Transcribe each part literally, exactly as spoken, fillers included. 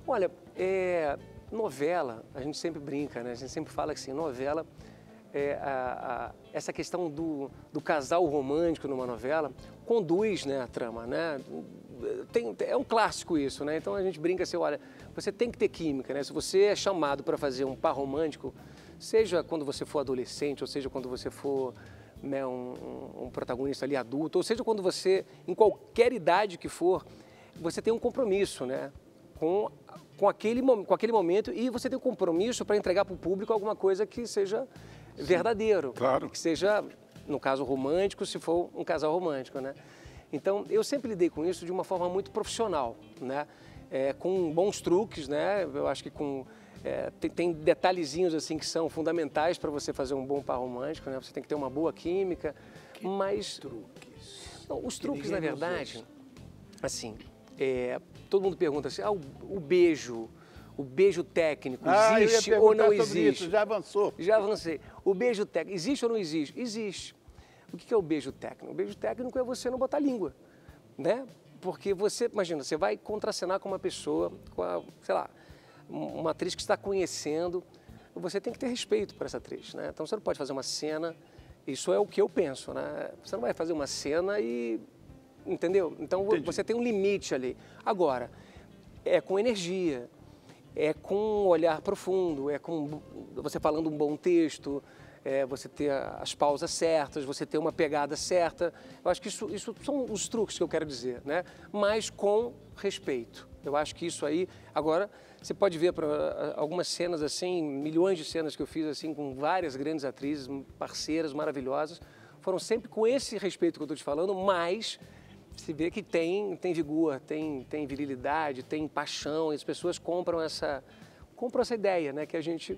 Olha, é, novela, a gente sempre brinca, né? A gente sempre fala que assim, novela, é, a, a, essa questão do, do casal romântico numa novela conduz, né, a trama, né? Tem, é um clássico isso, né? Então a gente brinca assim, olha, você tem que ter química, né? Se você é chamado para fazer um par romântico, seja quando você for adolescente, ou seja quando você for, né, um, um protagonista ali adulto, ou seja quando você, em qualquer idade que for, você tem um compromisso, né? Com, com, aquele, com aquele momento, e você tem um compromisso para entregar para o público alguma coisa que seja Sim, verdadeiro. Claro. Que seja, no caso romântico, se for um casal romântico, né? Então, eu sempre lidei com isso de uma forma muito profissional, né? É, com bons truques, né? Eu acho que com... É, tem, tem detalhezinhos assim que são fundamentais para você fazer um bom par romântico, né? Você tem que ter uma boa química, que mas... truques? Não, os truques, na verdade, assim, é, todo mundo pergunta assim, ah, o, o beijo, o beijo técnico ah, existe eu ia ou não sobre existe? Isso, já avançou. Já avancei. O beijo técnico existe ou não existe? Existe. O que é o beijo técnico? O beijo técnico é você não botar língua, né? Porque você, imagina, você vai contracenar com uma pessoa, com a, sei lá, uma atriz que está conhecendo, você tem que ter respeito por essa atriz, né? Então você não pode fazer uma cena, isso é o que eu penso, né? Você não vai fazer uma cena e, entendeu? Então Entendi. Você tem um limite ali. Agora, é com energia, é com um olhar profundo, é com você falando um bom texto, é você ter as pausas certas, você ter uma pegada certa. Eu acho que isso, isso são os truques que eu quero dizer, né? Mas com respeito. Eu acho que isso aí... Agora, você pode ver pra, algumas cenas assim, milhões de cenas que eu fiz assim com várias grandes atrizes, parceiras maravilhosas, foram sempre com esse respeito que eu estou te falando, mas se vê que tem, tem vigor, tem, tem virilidade, tem paixão, e as pessoas compram essa, compram essa ideia, né? Que a gente...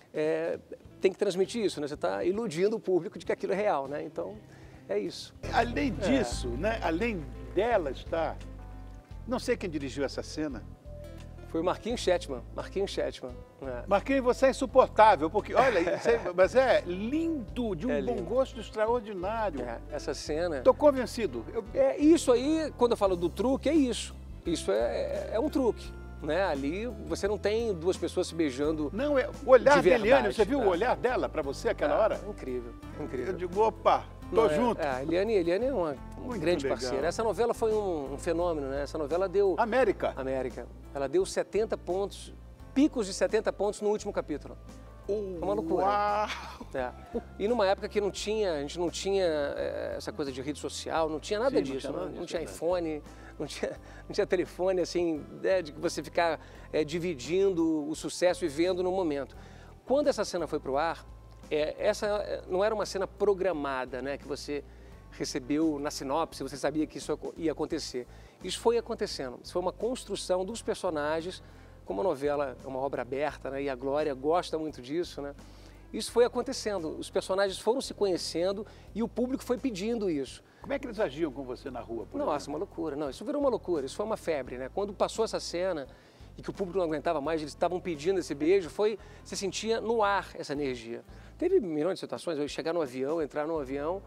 É, tem que transmitir isso, né? Você está iludindo o público de que aquilo é real, né? Então, é isso. Além disso, é. né? Além dela estar... Não sei quem dirigiu essa cena. Foi o Marquinhos Chetman. Marquinhos Chetman. É. Marquinhos, você é insuportável, porque, olha, é, mas é lindo, de um é bom lindo. gosto extraordinário. É, essa cena... Estou convencido. Eu... É, isso aí, quando eu falo do truque, é isso. Isso é, é um truque. Né? Ali você não tem duas pessoas se beijando. Não, é o olhar de da Eliane, você viu né? o olhar dela para você aquela é, hora? Incrível, incrível. Eu digo, opa, tô não, junto. É, é, a Eliane, Eliane é uma Muito grande legal. parceira. Essa novela foi um, um fenômeno, né? Essa novela deu... América. América. Ela deu setenta pontos, picos de setenta pontos no último capítulo. Uh, é uma loucura. Uau! É. E numa época que não tinha, a gente não tinha é, essa coisa de rede social, não tinha nada Sim, disso. não tinha, Não, nada não disso, tinha é iPhone, não tinha, não tinha telefone, assim, né, de você ficar é, dividindo o sucesso e vendo no momento. Quando essa cena foi para o ar, é, essa não era uma cena programada, né, que você recebeu na sinopse, você sabia que isso ia acontecer. Isso foi acontecendo, isso foi uma construção dos personagens, como a novela é uma obra aberta, né, e a Glória gosta muito disso, né? Isso foi acontecendo, os personagens foram se conhecendo e o público foi pedindo isso. Como é que eles agiam com você na rua? Por Nossa, exemplo? uma loucura. Não, isso virou uma loucura, isso foi uma febre, né? Quando passou essa cena e que o público não aguentava mais, eles estavam pedindo esse beijo, foi, você sentia no ar essa energia. Teve milhões de situações, eu chegar no avião, entrar no avião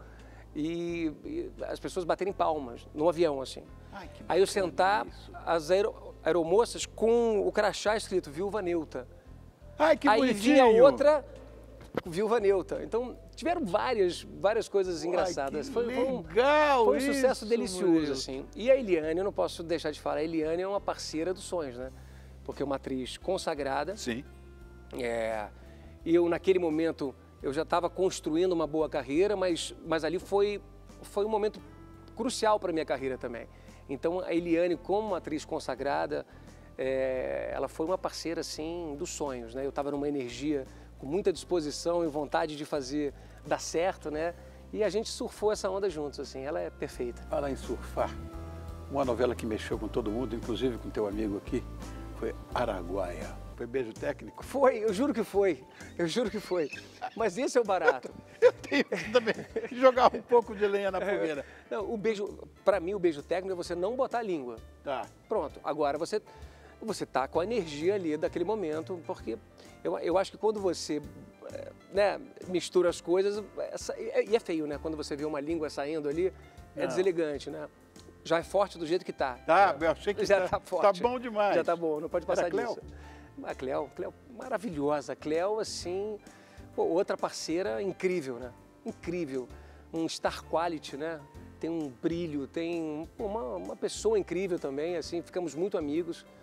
e, e as pessoas baterem palmas, no avião, assim. Ai, que Aí eu sentar, isso. as aero, aeromoças com o crachá escrito Viúva Neuta. Ai, que Aí bonitinho. vinha outra Viúva Neuta. Então, tiveram várias, várias coisas engraçadas. Ai, que foi, legal foi um, foi um sucesso isso, delicioso, Murilo. assim. E a Eliane, eu não posso deixar de falar, a Eliane é uma parceira dos sonhos, né? Porque é uma atriz consagrada. Sim. É, eu, naquele momento, eu já estava construindo uma boa carreira, mas, mas ali foi, foi um momento crucial para a minha carreira também. Então, a Eliane, como uma atriz consagrada, é, ela foi uma parceira, assim, dos sonhos, né? Eu estava numa energia com muita disposição e vontade de fazer dar certo, né? E a gente surfou essa onda juntos, assim, ela é perfeita. Falar em surfar, uma novela que mexeu com todo mundo, inclusive com teu amigo aqui, foi Araguaia. Foi beijo técnico? Foi, eu juro que foi, eu juro que foi. Mas esse é o barato. Eu tenho também que jogar um pouco de lenha na fogueira. Não, o beijo, para mim o beijo técnico é você não botar a língua. Tá. Pronto, agora você... Você tá com a energia ali daquele momento, porque eu, eu acho que quando você né, mistura as coisas, essa, e é feio, né? Quando você vê uma língua saindo ali, é Não. deselegante, né? Já é forte do jeito que tá. Tá, eu achei que já tá, tá forte. tá bom demais. Já tá bom, não pode passar Era disso. A Cleo, Cleo, maravilhosa. A Cleo, assim, pô, outra parceira incrível, né? Incrível. Um star quality, né? Tem um brilho, tem uma, uma pessoa incrível também, assim, ficamos muito amigos.